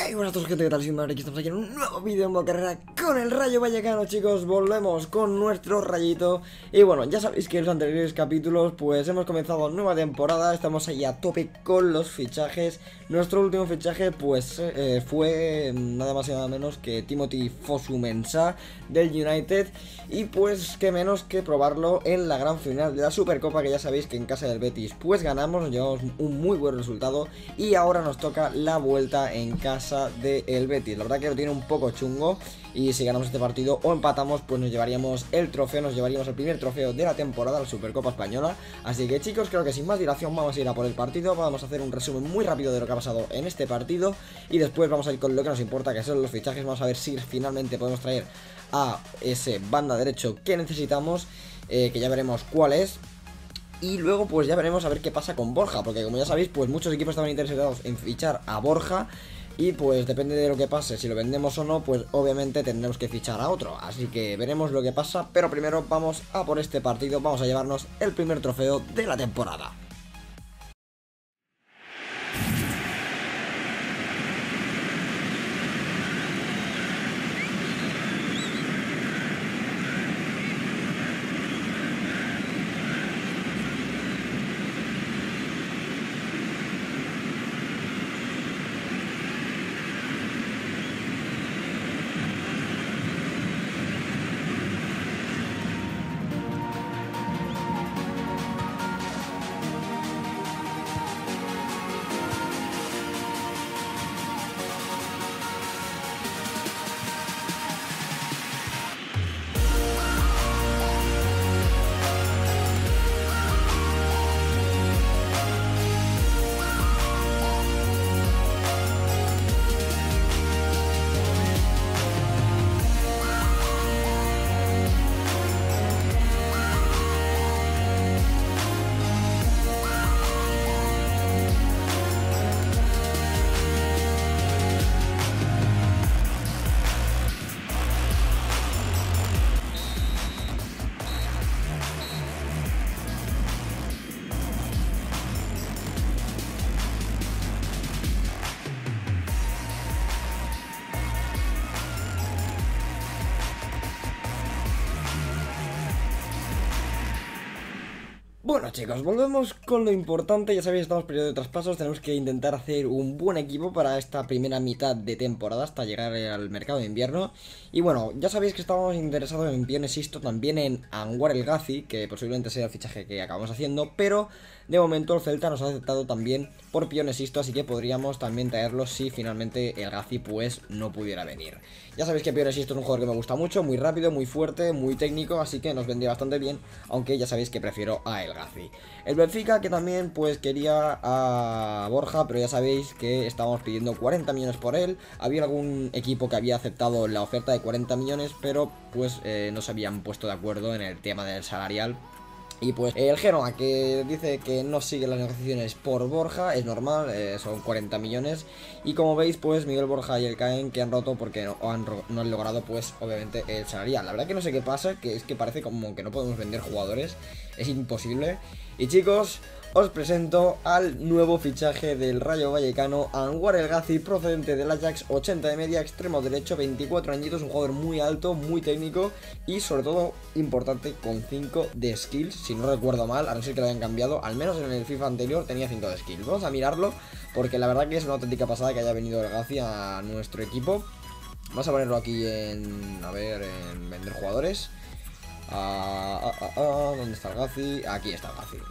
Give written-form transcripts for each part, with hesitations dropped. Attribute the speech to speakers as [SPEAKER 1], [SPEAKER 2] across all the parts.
[SPEAKER 1] Hey, buenas a todos, gente, ¿qué tal? Soy Mario, aquí estamos aquí en un nuevo vídeo en modo carrera con el Rayo Vallecano, chicos. Volvemos con nuestro rayito. Y bueno, ya sabéis que en los anteriores capítulos pues hemos comenzado nueva temporada. Estamos ahí a tope con los fichajes. Nuestro último fichaje pues fue nada más y nada menos que Timothy Fosu-Mensah del United. Y pues qué menos que probarlo en la gran final de la Supercopa, que ya sabéis que en casa del Betis pues ganamos, nos llevamos un muy buen resultado. Y ahora nos toca la vuelta en casa del Betis. La verdad que lo tiene un poco chungo, y si ganamos este partido o empatamos pues nos llevaríamos el trofeo, nos llevaríamos el primer trofeo de la temporada, la Supercopa Española. Así que, chicos, creo que sin más dilación vamos a ir a por el partido. Vamos a hacer un resumen muy rápido de lo que ha pasado en este partido y después vamos a ir con lo que nos importa, que son los fichajes. Vamos a ver si finalmente podemos traer a ese banda derecho que necesitamos, que ya veremos cuál es. Y luego pues ya veremos a ver qué pasa con Borja, porque como ya sabéis pues muchos equipos estaban interesados en fichar a Borja. Y pues depende de lo que pase, si lo vendemos o no, pues obviamente tendremos que fichar a otro. Así que veremos lo que pasa, pero primero vamos a por este partido. Vamos a llevarnos el primer trofeo de la temporada. Bueno, chicos, volvemos con lo importante. Ya sabéis, estamos en periodo de traspasos. Tenemos que intentar hacer un buen equipo para esta primera mitad de temporada, hasta llegar al mercado de invierno. Y bueno, ya sabéis que estábamos interesados en Pione Sisto, también en Anwar El Ghazi, que posiblemente sea el fichaje que acabamos haciendo, pero de momento el Celta nos ha aceptado también por Pione Sisto, así que podríamos también traerlo si finalmente El Ghazi pues no pudiera venir. Ya sabéis que Pione Sisto es un jugador que me gusta mucho, muy rápido, muy fuerte, muy técnico, así que nos vendría bastante bien, aunque ya sabéis que prefiero a El Ghazi. El Benfica, que también pues quería a Borja, pero ya sabéis que estábamos pidiendo 40 millones por él. Había algún equipo que había aceptado la oferta de 40 millones, pero pues no se habían puesto de acuerdo en el tema del salarial. Y pues el Genoa, que dice que no sigue las negociaciones por Borja, es normal, son 40 millones. Y como veis, pues Miguel Borja y el Caen que han roto porque no han logrado pues obviamente el salarial. La verdad que no sé qué pasa, que es que parece como que no podemos vender jugadores, es imposible. Y chicos, os presento al nuevo fichaje del Rayo Vallecano, Anwar El Ghazi, procedente del Ajax, 80 de media, extremo derecho, 24 añitos, un jugador muy alto, muy técnico y sobre todo importante, con 5 de skills, si no recuerdo mal, a no ser que lo hayan cambiado, al menos en el FIFA anterior tenía 5 de skills. Vamos a mirarlo porque la verdad que es una auténtica pasada que haya venido El Ghazi a nuestro equipo. Vamos a ponerlo aquí en, a ver, en vender jugadores. ¿Dónde está El Ghazi? Aquí está El Ghazi.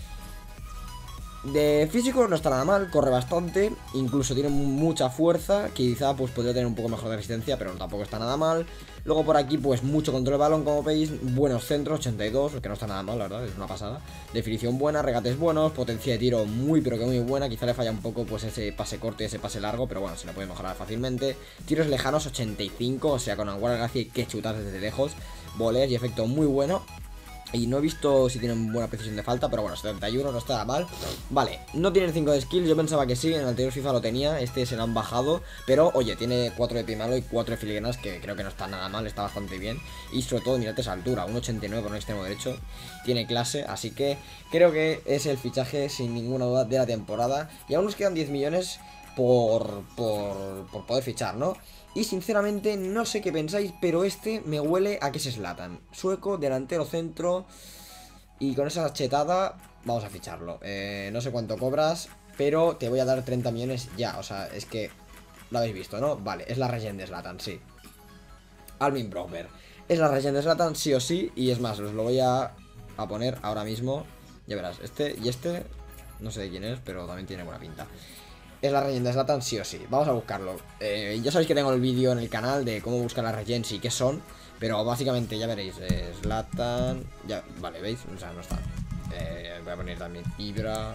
[SPEAKER 1] De físico no está nada mal, corre bastante, incluso tiene mucha fuerza, quizá pues podría tener un poco mejor de resistencia, pero tampoco está nada mal. Luego por aquí pues mucho control de balón, como veis, buenos centros, 82, que no está nada mal, la verdad, es una pasada. Definición buena, regates buenos, potencia de tiro muy pero que muy buena, quizá le falla un poco pues ese pase corto y ese pase largo, pero bueno, se le puede mejorar fácilmente. Tiros lejanos, 85, o sea, con Anwar El Ghazi hay que chutar desde lejos, volés y efecto muy bueno. Y no he visto si tienen buena precisión de falta, pero bueno, 71 no está mal. Vale, no tiene 5 de skill, yo pensaba que sí, en el anterior FIFA lo tenía, este se lo han bajado. Pero oye, tiene 4 de pie malo y 4 de filigranas, que creo que no está nada mal, está bastante bien. Y sobre todo, mirad esa altura, 1,89 con un extremo derecho, tiene clase, así que creo que es el fichaje sin ninguna duda de la temporada. Y aún nos quedan 10 millones. por poder fichar, ¿no? Y sinceramente no sé qué pensáis, pero este me huele a que es Zlatan. Sueco, delantero centro. Y con esa chetada vamos a ficharlo. No sé cuánto cobras, pero te voy a dar 30 millones ya. O sea, es que lo habéis visto, ¿no? Vale, es la regen de Zlatan, sí. Armin Brover. Es la regen de Zlatan, sí o sí. Y es más, os lo voy a poner ahora mismo. Ya verás, este y este no sé de quién es, pero también tiene buena pinta. Es la regen de Zlatan, sí o sí. Vamos a buscarlo. Ya sabéis que tengo el vídeo en el canal de cómo buscar las regens y qué son. Pero básicamente ya veréis, Zlatan. Ya, vale, ¿veis? O sea, no está. Voy a poner también Ibra.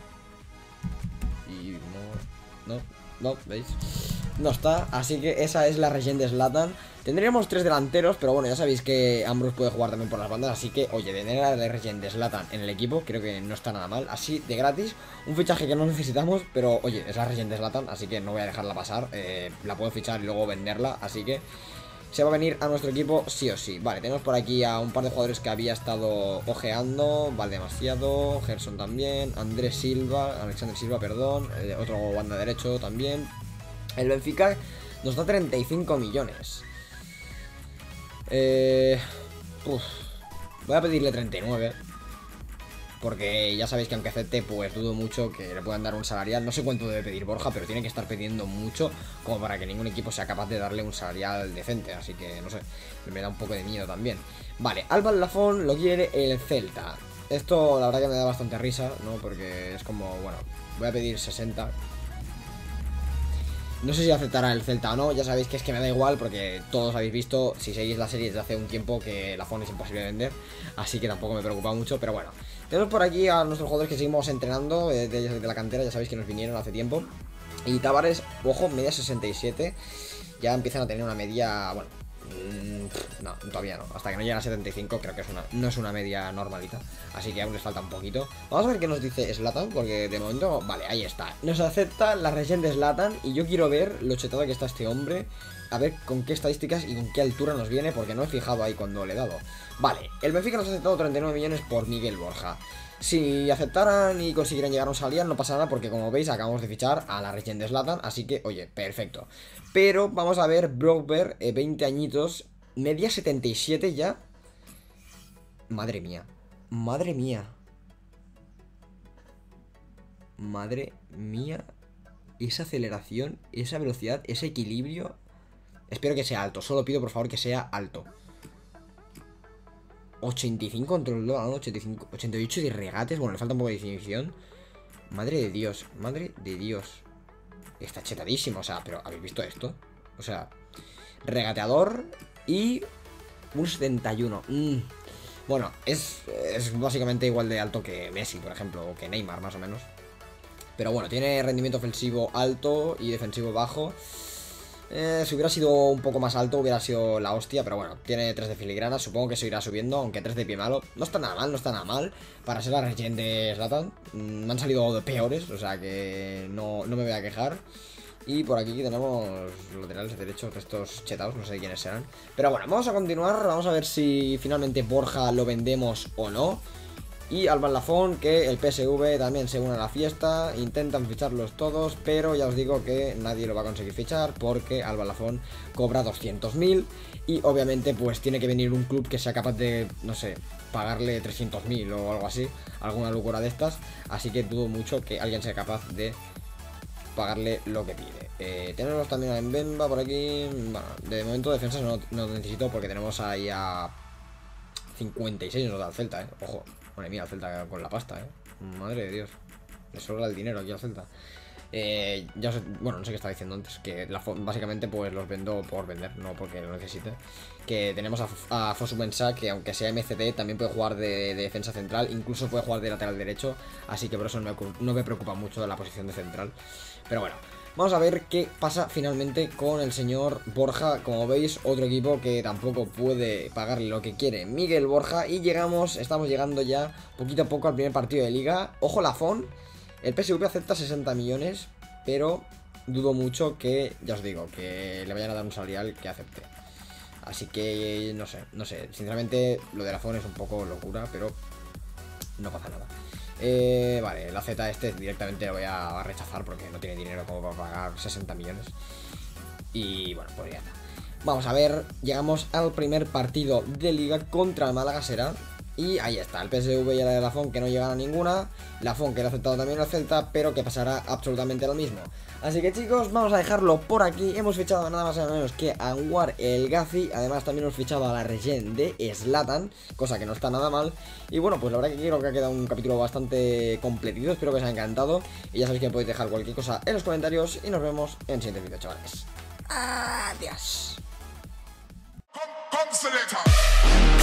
[SPEAKER 1] Y no, ¿veis? No está, así que esa es la regen de Zlatan. Tendríamos 3 delanteros, pero bueno, ya sabéis que Ambrose puede jugar también por las bandas. Así que, oye, tener la regen de Zlatan en el equipo creo que no está nada mal. Así, de gratis, un fichaje que no necesitamos, pero oye, es la regen de Zlatan, así que no voy a dejarla pasar. La puedo fichar y luego venderla, así que se va a venir a nuestro equipo sí o sí. Vale, tenemos por aquí a un par de jugadores que había estado ojeando. Vale, demasiado. Gerson también. Alexander Silva, perdón. Otro banda derecho también. El Benfica nos da 35 millones. Voy a pedirle 39. Porque ya sabéis que aunque acepte, pues dudo mucho que le puedan dar un salarial. No sé cuánto debe pedir Borja, pero tiene que estar pidiendo mucho como para que ningún equipo sea capaz de darle un salarial decente. Así que, no sé, me da un poco de miedo también. Vale, Alba Lafón lo quiere el Celta. Esto la verdad que me da bastante risa, ¿no? Porque es como, bueno, voy a pedir 60. No sé si aceptará el Celta o no, ya sabéis que es que me da igual porque todos habéis visto, si seguís la serie desde hace un tiempo, que Lafón es imposible de vender, así que tampoco me preocupa mucho, pero bueno. Tenemos por aquí a nuestros jugadores que seguimos entrenando de la cantera, ya sabéis que nos vinieron hace tiempo. Y Tavares, ojo, media 67, ya empiezan a tener una media, bueno, no, todavía no, hasta que no lleguen a 75 creo que no es una media normalita, así que aún les falta un poquito. Vamos a ver qué nos dice Zlatan, porque de momento, vale, ahí está, nos acepta la regen de Zlatan y yo quiero ver lo chetado que está este hombre, a ver con qué estadísticas y con qué altura nos viene, porque no he fijado ahí cuando le he dado. Vale, el Benfica nos ha aceptado 39 millones por Miguel Borja. Si aceptaran y consiguieran llegar a un salarial no pasa nada porque como veis acabamos de fichar a la regen de Zlatan, así que oye, perfecto. Pero vamos a ver Brover, 20 añitos, media 77 ya. Madre mía, madre mía. Madre mía. Esa aceleración, esa velocidad, ese equilibrio. Espero que sea alto, solo pido por favor que sea alto. 85 control de balón, 85, 88 de regates. Bueno, le falta un poco de definición. Madre de Dios, madre de Dios. Está chetadísimo, o sea, pero ¿habéis visto esto? O sea, regateador y un 71. Bueno, es básicamente igual de alto que Messi, por ejemplo, o que Neymar, más o menos. Pero bueno, tiene rendimiento ofensivo alto y defensivo bajo. Si hubiera sido un poco más alto hubiera sido la hostia, pero bueno, tiene 3 de filigrana, supongo que se irá subiendo, aunque 3 de pie malo. No está nada mal, no está nada mal para ser la regen de Zlatan. Me han salido de peores, o sea que no me voy a quejar. Y por aquí tenemos laterales derechos de estos chetados, no sé quiénes serán. Pero bueno, vamos a continuar, vamos a ver si finalmente Borja lo vendemos o no. Y Alba Lafón, que el PSV también se une a la fiesta. Intentan ficharlos todos, pero ya os digo que nadie lo va a conseguir fichar porque Alba Lafón cobra 200.000. Y obviamente pues tiene que venir un club que sea capaz de, no sé, pagarle 300.000 o algo así. Alguna locura de estas. Así que dudo mucho que alguien sea capaz de pagarle lo que pide. Tenemos también a Mbemba por aquí. Bueno, de momento defensas no necesito porque tenemos ahí a 56 nos da el Celta, ojo. Madre mía, el Celta con la pasta, madre de Dios. Le sobra el dinero aquí al Celta. Ya sé, bueno, no sé qué estaba diciendo antes. Que básicamente pues los vendo por vender, no porque lo necesite. Que tenemos a Fosu Mensah, que aunque sea MCD también puede jugar de defensa central. Incluso puede jugar de lateral derecho. Así que por eso no me preocupa mucho la posición de central. Pero bueno, vamos a ver qué pasa finalmente con el señor Borja. Como veis, otro equipo que tampoco puede pagarle lo que quiere Miguel Borja. Y estamos llegando ya poquito a poco al primer partido de liga. Ojo Lafón, el PSV acepta 60 millones, pero dudo mucho que, ya os digo, que le vayan a dar un salarial que acepte. Así que no sé, sinceramente lo de Lafón es un poco locura, pero no pasa nada. Vale, la Z directamente lo voy a rechazar porque no tiene dinero como para pagar 60 millones. Y bueno, pues ya está. Vamos a ver, llegamos al primer partido de liga contra el Málaga será. Y ahí está, el PSV y el Lafón que no llegan a ninguna. Lafón que le ha aceptado también el Celta, pero que pasará absolutamente lo mismo. Así que chicos, vamos a dejarlo por aquí. Hemos fichado nada más y nada menos que a Anwar El Ghazi. Además también hemos fichado a la regen de Zlatan, cosa que no está nada mal. Y bueno, pues la verdad que creo que ha quedado un capítulo bastante completito. Espero que os haya encantado. Y ya sabéis que podéis dejar cualquier cosa en los comentarios. Y nos vemos en el siguiente vídeo, chavales. Adiós.
[SPEAKER 2] Come, selector.